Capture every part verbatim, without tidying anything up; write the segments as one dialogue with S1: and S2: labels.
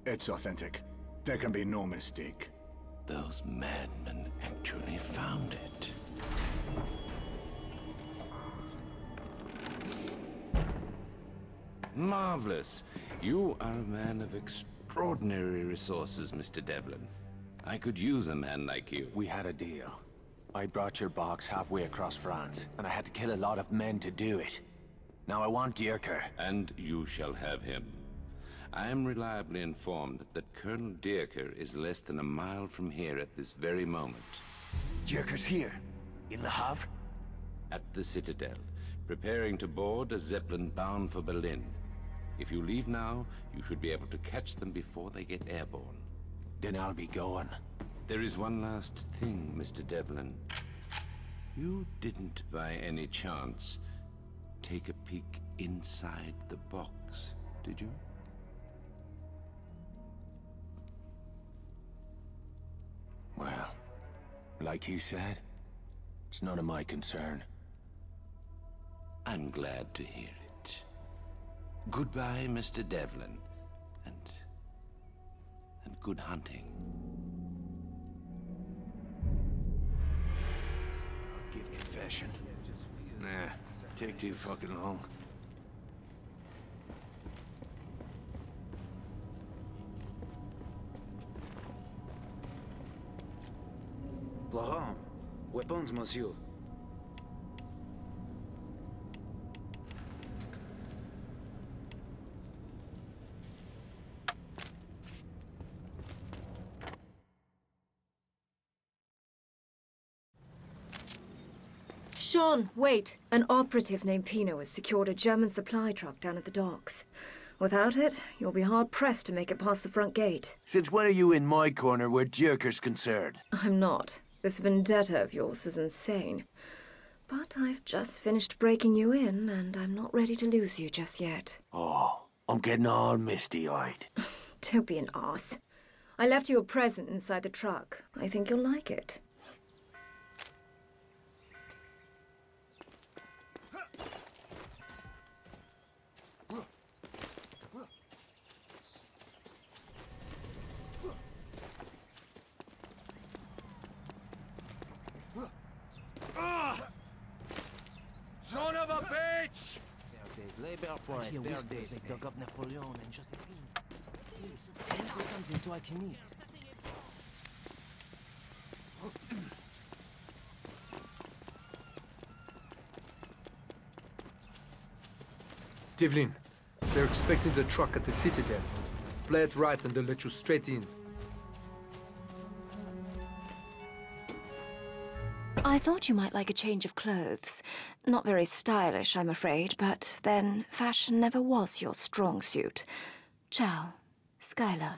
S1: It's authentic. There can be no mistake.
S2: Those madmen actually found it. Marvelous. You are a man of extraordinary resources, Mister Devlin. I could use a man like you.
S3: We had a deal. I brought your box halfway across France, and I had to kill a lot of men to do it. Now I want Dierker.
S2: And you shall have him. I am reliably informed that Colonel Dierker is less than a mile from here at this very moment.
S3: Dierker's here? In Le Havre?
S2: At the Citadel, preparing to board a Zeppelin bound for Berlin. If you leave now, you should be able to catch them before they get airborne.
S3: Then I'll be going.
S2: There is one last thing, Mister Devlin. You didn't, by any chance, take a peek inside the box, did you?
S3: Well, like you said, it's none of my concern.
S2: I'm glad to hear it. Goodbye, Mister Devlin, and... and good hunting.
S3: Give confession. Nah, take too fucking long.
S4: Laurent, weapons, monsieur.
S5: Sean, wait. An operative named Pino has secured a German supply truck down at the docks. Without it, you'll be hard-pressed to make it past the front gate.
S3: Since when are you in my corner where Dierker's concerned?
S5: I'm not. This vendetta of yours is insane. But I've just finished breaking you in, and I'm not ready to lose you just yet.
S3: Oh, I'm getting all misty-eyed.
S5: Don't be an arse. I left you a present inside the truck. I think you'll like it.
S3: Son of a bitch!
S6: Labor for it. There days they dug up Napoleon and Josephine. Please, give me something so I can eat.
S7: Devlin, they're expecting the truck at the Citadel. Play it right and they'll let you straight in.
S5: I thought you might like a change of clothes. Not very stylish, I'm afraid, but then fashion never was your strong suit. Ciao, Skylar.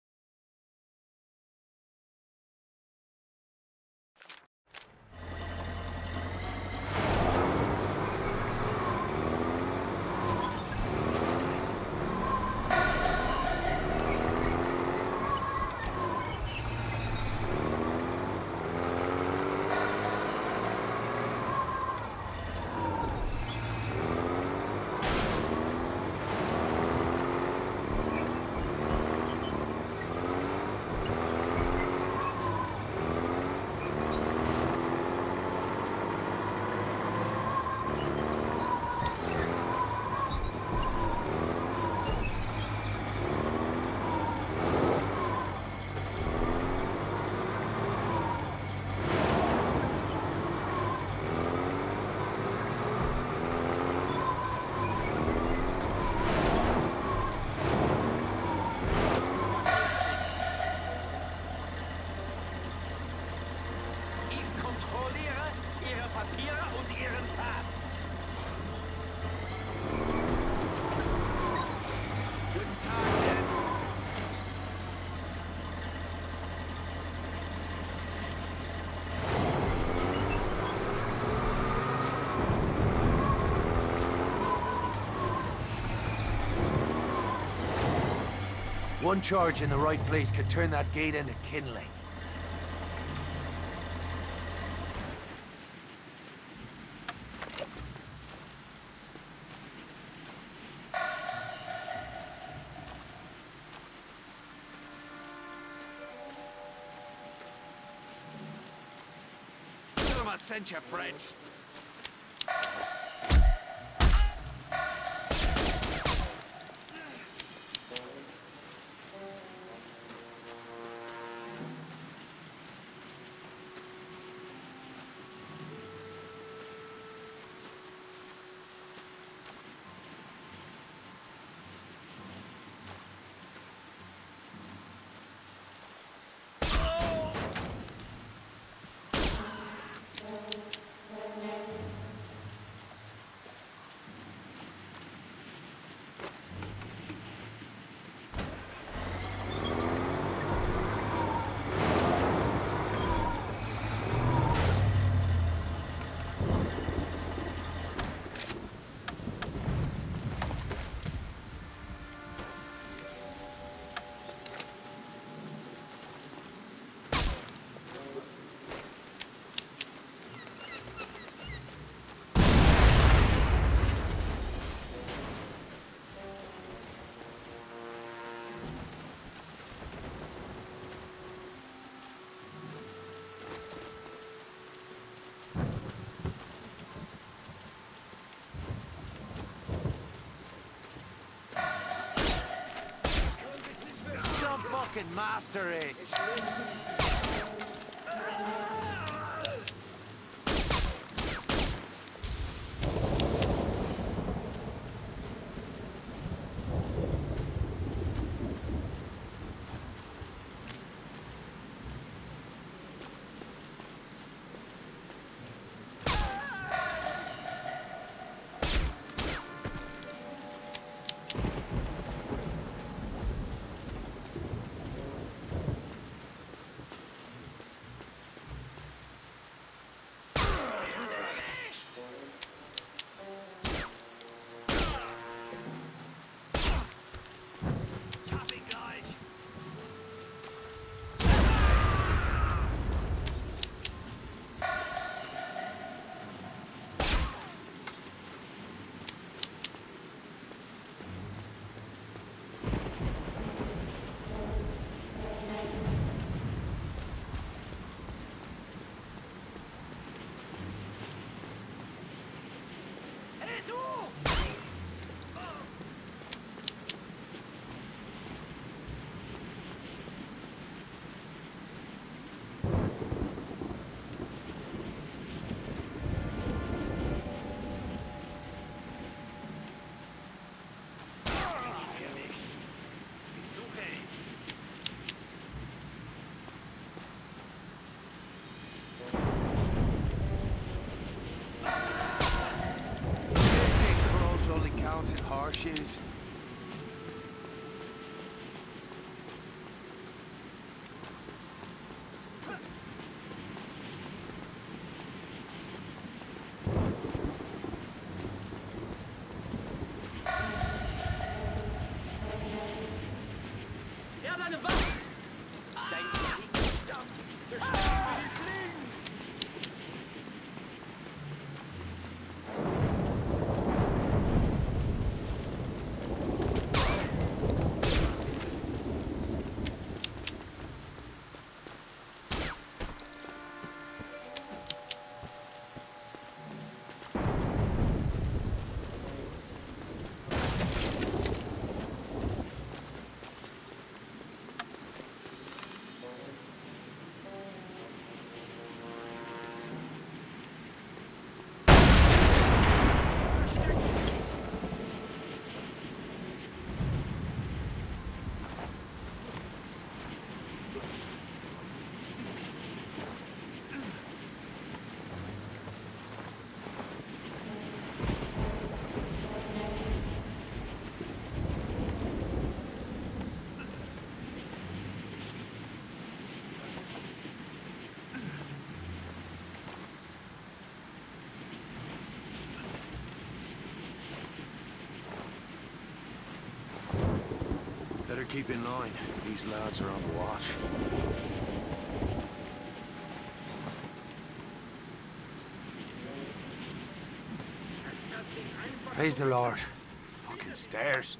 S3: One charge in the right place could turn that gate into kindling. I sent you, friends. Fucking master ace. Horseshoes. Better keep in line. These lads are on the watch.
S8: Praise the Lord.
S3: Fucking stairs.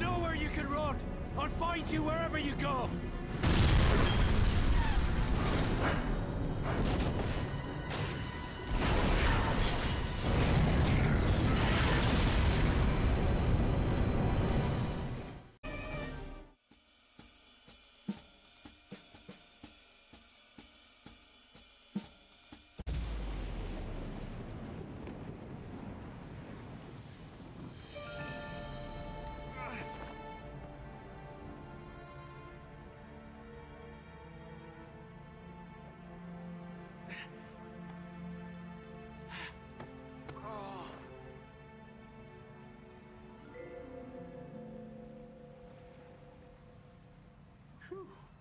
S8: know where you can run! I'll find you wherever you go!
S1: Phew.